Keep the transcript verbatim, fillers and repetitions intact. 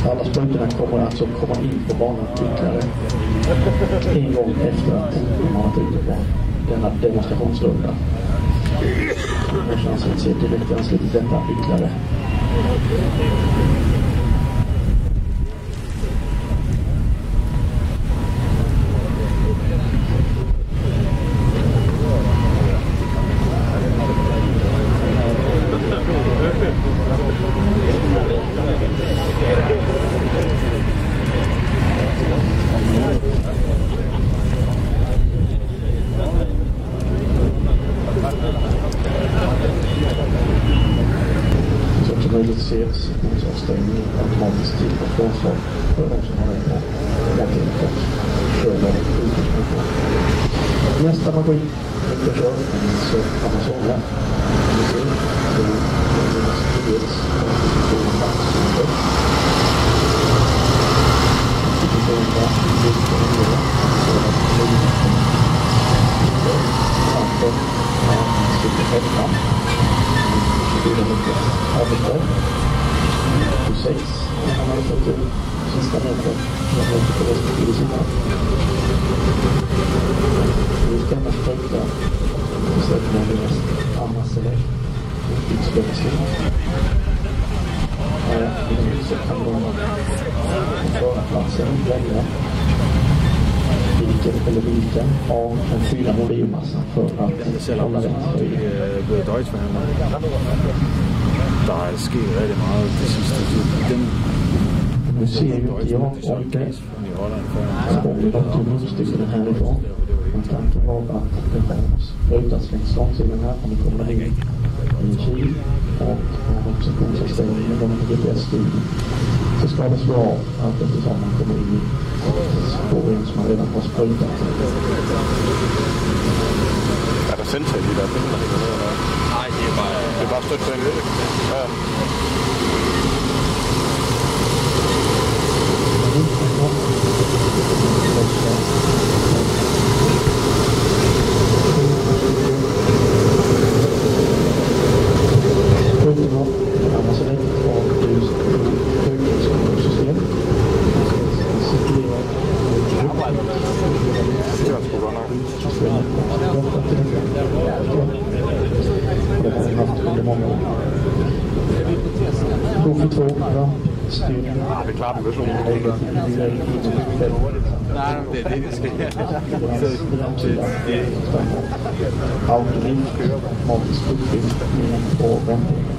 Alla sprutorna kommer alltså komma in på banan ytterligare en gång efter att man har varit ute på denna demonstrationsrunda. Jag känns att se direkt anslutet detta ytterligare. Möjligt ses motsvarstängning automatiskt till och frånslag för de som har rätt att lägga köra utgångsmotor. Nästa maskin inte kör så kan man såga. Vi ser det är dels konstitution och maximum. Konstitution och maximum. Framför sitter åtta. Arbetsdag tjugosex han har fått ut sista meter jag har inte på respektive sida vi ska annars spröjta och släppa med det mest annars utspöksling så kan de föra platsen välja vilken eller vilken av den fyra volymmassan för att hålla rätt höjd. Der er sket rigtig meget det sidste. Den, nu ser ju inte jag om det om vi har till munstycken härifrån. Man tanken var att det har spröjtats längs långsidan här om det kommer in i kil och man har också positionställning med de G P S-studien. Så ska det slå av allt eftersom man kommer in i spåren som man redan har spröjtat. Er der sensor i der binder ikke noget eller? Nej, det er bare det er bare stødt på en lidt. Ja. två bra styrning. Ja, det är klart, det är så Nej, det är det, vi ska göra. Automatisk uppbildning och vändning.